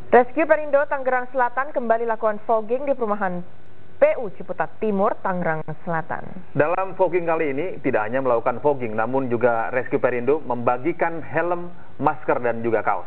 Rescue Perindo Tangerang Selatan kembali lakukan fogging di perumahan PU Ciputat Timur, Tangerang Selatan. Dalam fogging kali ini tidak hanya melakukan fogging, namun juga Rescue Perindo membagikan helm, masker, dan juga kaos.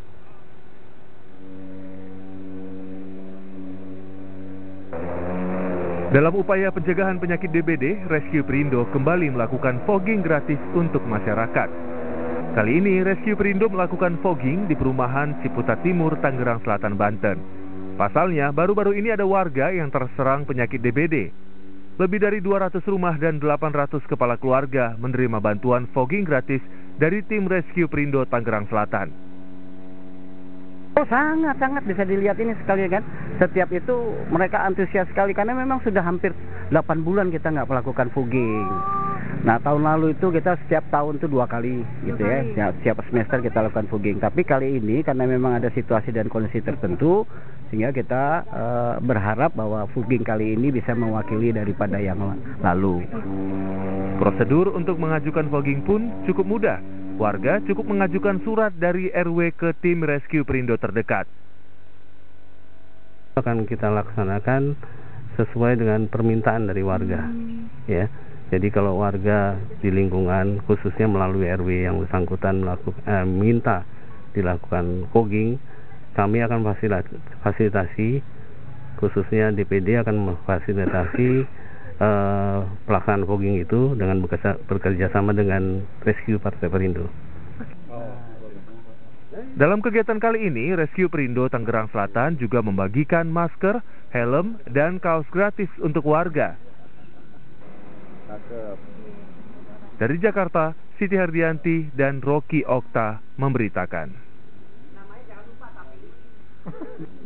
Dalam upaya pencegahan penyakit DBD, Rescue Perindo kembali melakukan fogging gratis untuk masyarakat. Kali ini, Rescue Perindo melakukan fogging di perumahan Ciputat Timur, Tangerang Selatan, Banten. Pasalnya, baru-baru ini ada warga yang terserang penyakit DBD. Lebih dari 200 rumah dan 800 kepala keluarga menerima bantuan fogging gratis dari tim Rescue Perindo Tangerang Selatan. Oh, sangat bisa dilihat ini sekali kan. Setiap itu mereka antusias sekali karena memang sudah hampir 8 bulan kita nggak melakukan fogging. Nah, tahun lalu itu kita setiap tahun itu 2 kali gitu ya. Setiap semester kita lakukan fogging. Tapi kali ini karena memang ada situasi dan kondisi tertentu, sehingga kita berharap bahwa fogging kali ini bisa mewakili daripada yang lalu. Prosedur untuk mengajukan fogging pun cukup mudah. Warga cukup mengajukan surat dari RW ke tim Rescue Perindo terdekat. Akan kita laksanakan sesuai dengan permintaan dari warga, ya. Jadi kalau warga di lingkungan, khususnya melalui RW yang bersangkutan minta dilakukan fogging, kami akan fasilitasi, khususnya DPD akan memfasilitasi pelaksanaan fogging itu dengan bekerja sama dengan Rescue Partai Perindo. Dalam kegiatan kali ini, Rescue Perindo Tangerang Selatan juga membagikan masker, helm, dan kaos gratis untuk warga. Dari Jakarta, Siti Hardianti dan Rocky Okta memberitakan.